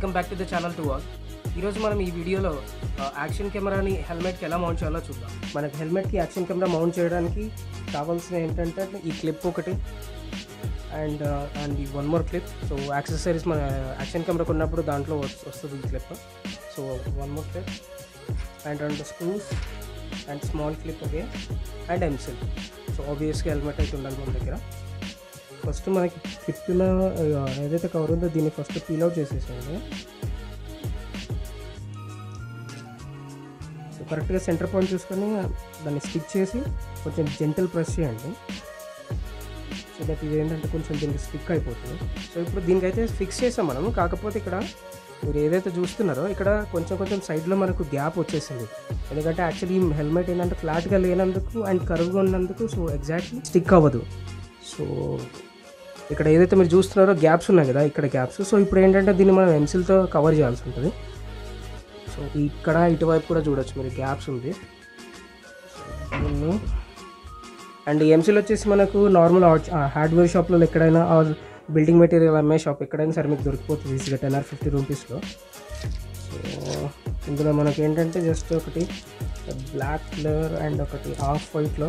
Welcome back to the channel to all. ఈరోజు మనం ఈ వీడియోలో యాక్షన్ కెమెరాని హెల్మెట్కి ఎలా మౌంట్ చేయాలో చూద్దాం. మనకి హెల్మెట్కి యాక్షన్ కెమెరా మౌంట్ చేయడానికి కావాల్సిన ఏంటంటే ఈ క్లిప్ ఒకటి అండ్ ఈ one more clip. So accessories మన యాక్షన్ కెమెరా కొన్నప్పుడు దాంట్లో వస్తుంది ఈ clip. So one more clip and 2 screws and small clip అగే అండ్ ఎంసిల్. సో ఆబ్వియస్గా హెల్మెట్ అయితే ఉండాలి మన దగ్గర. ఫస్ట్ మనకి కిట్టిన ఏదైతే కవర్ ఉందో దీన్ని ఫస్ట్ పీల్ అవుట్ చేసేసేయండి. సో కరెక్ట్గా సెంటర్ పాయింట్ చూసుకొని దాన్ని స్టిక్ చేసి కొంచెం జెంటల్ ప్రెస్ చేయండి. సో దట్ ఇది ఏంటంటే కొంచెం దీనికి స్టిక్ అయిపోతుంది. సో ఇప్పుడు దీనికైతే ఫిక్స్ చేసాం మనము. కాకపోతే ఇక్కడ మీరు ఏదైతే చూస్తున్నారో ఇక్కడ కొంచెం సైడ్లో మనకు గ్యాప్ వచ్చేసింది. ఎందుకంటే యాక్చువల్లీ ఈ హెల్మెట్ ఏంటంటే ఫ్లాట్గా లేనందుకు అండ్ కరువుగా ఉన్నందుకు సో ఎగ్జాక్ట్లీ స్టిక్ అవ్వదు. సో ఇక్కడ ఏదైతే మీరు చూస్తున్నారో గ్యాప్స్ ఉన్నాయి కదా, ఇక్కడ గ్యాప్స్. సో ఇప్పుడు ఏంటంటే దీన్ని మనం ఎంసిల్తో కవర్ చేయాల్సి ఉంటుంది. సో ఇక్కడ ఇటువైపు కూడా చూడొచ్చు మీరు గ్యాప్స్ ఉంది. దీన్ని అండ్ ఎంసిల్ వచ్చేసి మనకు నార్మల్ హార్డ్వేర్ షాప్లో ఎక్కడైనా బిల్డింగ్ మెటీరియల్ అమ్మే షాప్ ఎక్కడైనా సరే మీకు దొరికిపోతుంది ఈజీగా 10 or 50 రూపీస్లో. సో ఇందులో మనకి ఏంటంటే జస్ట్ ఒకటి బ్లాక్ కలర్ అండ్ ఒకటి ఆఫ్ వైట్లో.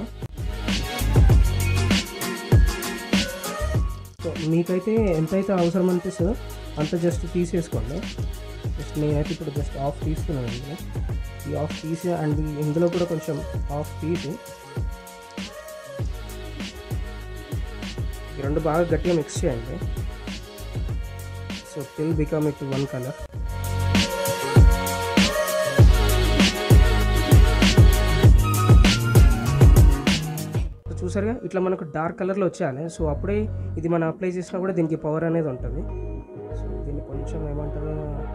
సో మీకైతే ఎంతైతే అవసరం అనిపిస్తుందో అంత జస్ట్ తీసేసుకోండి. జస్ట్ నేనైతే ఇప్పుడు జస్ట్ ఆఫ్ తీసుకున్నాను. ఇందులో ఈ ఆఫ్ తీసి అండ్ ఇందులో కూడా కొంచెం ఆఫ్ తీసి ఈ రెండు బాగా గట్టిగా మిక్స్ చేయండి. So till become it one colour. చూసారుగా ఇట్లా మనకు డార్క్ కలర్లో వచ్చేయాలి. సో అప్పుడే ఇది మనం అప్లై చేసినా కూడా దీనికి పవర్ అనేది ఉంటుంది. సో దీన్ని కొంచెం ఏమంటారు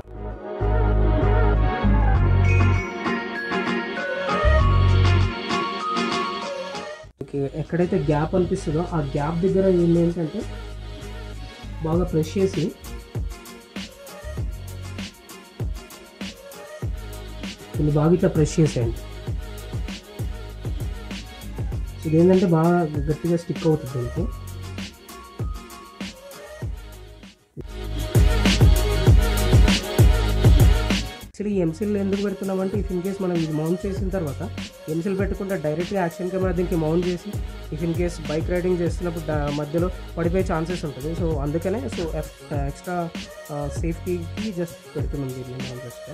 ఎక్కడైతే గ్యాప్ అనిపిస్తుందో ఆ గ్యాప్ దగ్గర ఏంటంటే బాగా ప్రెస్ చేసి దీన్ని బాగా ఇట్లా ప్రెస్ చేసేయండి. ఇది ఏంటంటే బాగా గట్టిగా స్టిక్ అవుతుంది దీనికి. యాక్చువల్లీ ఈ ఎంసిల్ ఎందుకు పెడుతున్నామంటే ఇఫ్ ఇన్ కేస్ మనం ఇది మౌంట్ చేసిన తర్వాత ఎంసిల్ పెట్టకుండా డైరెక్ట్గా యాక్షన్ కెమెరా దీనికి మౌంట్ చేసి if in case bike riding చేస్తున్నప్పుడు మధ్యలో పడిపోయే ఛాన్సెస్ ఉంటుంది. సో అందుకనే సో ఎక్స్ట్రా సేఫ్టీకి జస్ట్ పెడుతున్నాం దీన్ని మనం జస్ట్.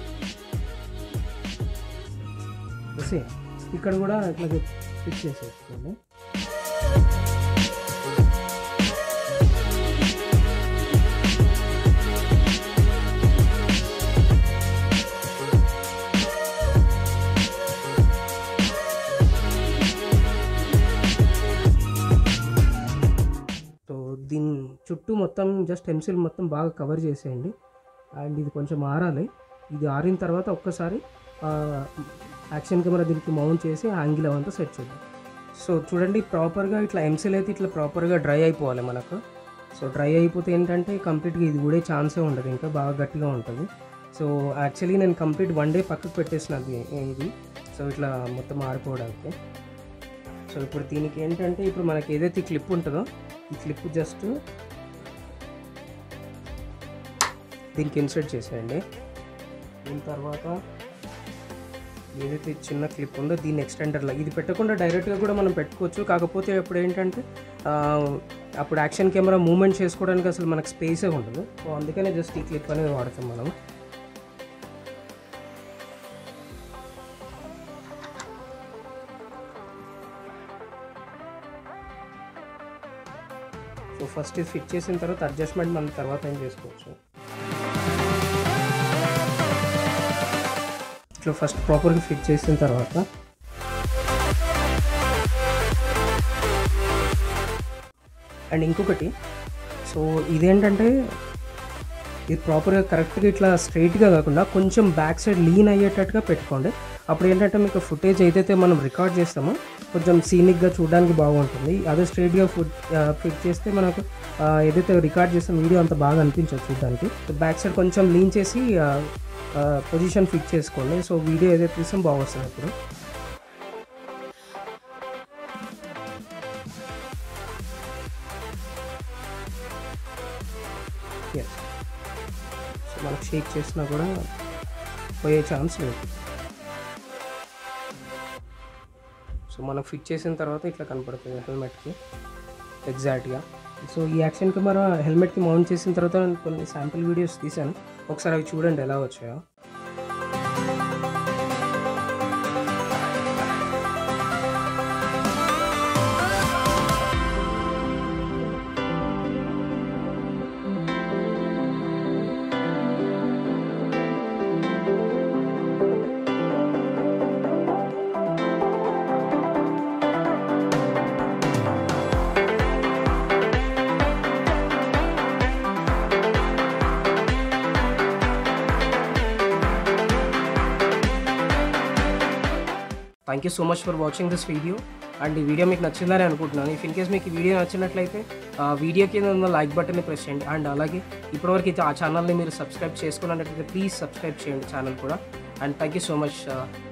ఇక్కడ కూడా ఇట్లా ఫిక్స్ చేసేసుకోండి. సో దీని చుట్టూ మొత్తం జస్ట్ ఎంసిల్ మొత్తం బాగా కవర్ చేసేయండి. అండ్ ఇది కొంచెం ఆరాలి. ఇది ఆరిన తర్వాత ఒక్కసారి యాక్షన్ కెమెరా దీనికి మౌంట్ చేసి యాంగిల్ అవంతా సెట్ చేద్దాం. సో చూడండి ప్రాపర్గా ఇట్లా ఎంసిల్ అయితే ఇట్లా ప్రాపర్గా డ్రై అయిపోవాలి మనకు. సో డ్రై అయిపోతే ఏంటంటే కంప్లీట్గా ఇది కూడా ఛాన్సే ఉండదు, ఇంకా బాగా గట్టిగా ఉంటుంది. సో యాక్చువల్లీ నేను కంప్లీట్ 1 day పక్కకు పెట్టేసినది ఇది. సో ఇట్లా మొత్తం ఆరిపోవడానికి. సో ఇప్పుడు దీనికి ఏంటంటే ఇప్పుడు మనకి ఏదైతే క్లిప్ ఉంటుందో ఈ క్లిప్ జస్ట్ దీనికి ఇన్సర్ట్ చేసేయండి. దీని తర్వాత ఏదైతే చిన్న క్లిప్ ఉందో దీన్ని ఎక్స్టెండర్లో ఇది పెట్టకుండా డైరెక్ట్గా కూడా మనం పెట్టుకోవచ్చు. కాకపోతే ఇప్పుడు ఏంటంటే అప్పుడు యాక్షన్ కెమెరా మూవ్మెంట్ చేసుకోవడానికి అసలు మనకు స్పేసే ఉండదు. సో అందుకనే జస్ట్ ఈ క్లిప్ అనేది వాడతాం మనం. సో ఫస్ట్ ఇది ఫిట్ చేసిన తర్వాత అడ్జస్ట్మెంట్ మనం తర్వాత ఏం చేసుకోవచ్చు. ఇట్లా ఫస్ట్ ప్రాపర్గా ఫిట్ చేసిన తర్వాత అండ్ ఇంకొకటి సో ఇదేంటంటే ఇది ప్రాపర్గా కరెక్ట్గా ఇట్లా స్ట్రైట్గా కాకుండా కొంచెం బ్యాక్ సైడ్ లీన్ అయ్యేటట్టుగా పెట్టుకోండి. అప్పుడు ఏంటంటే మీకు ఫుటేజ్ ఏదైతే మనం రికార్డ్ చేస్తామో కొంచెం సీనిక్గా చూడడానికి బాగుంటుంది. అదే స్ట్రైట్గా ఫిట్ చేస్తే మనకు ఏదైతే రికార్డ్ చేస్తాం వీడియో అంత బాగా అనిపించదు చూడడానికి. బ్యాక్ సైడ్ కొంచెం లీన్ చేసి పొజిషన్ ఫిక్స్ చేసుకోండి. సో వీడియో ఏదైతే తీసాం బాగా వస్తుంది అప్పుడు. yes. సో మన షేక్ చేసినా కూడా పోయే ఛాన్స్ లేదు. సో మనం ఫిట్ చేసిన తర్వాత ఇట్లా కనపడుతుంది హెల్మెట్కి ఎగ్జాక్ట్గా. సో ఈ యాక్షన్ కెమెరా హెల్మెట్కి మౌంట్ చేసిన తర్వాత నేను కొన్ని శాంపిల్ వీడియోస్ తీశాను, ఒకసారి అవి చూడండి ఎలా వచ్చాయో. Thank you so much for watching this video. And ఈ వీడియో మీకు నచ్చిందని అనుకుంటున్నాను. ఇఫ్ ఇన్ కేస్ మీకు ఈ వీడియో నచ్చినట్లయితే వీడియో కింద ఉన్న లైక్ బటన్ని ప్రెస్ చేయండి. అండ్ అలాగే ఇప్పటివరకు అయితే ఆ ఛానల్ని మీరు సబ్స్క్రైబ్ చేసుకున్నట్లయితే ప్లీజ్ సబ్స్క్రైబ్ చేయండి ఛానల్ కూడా. And thank you so much.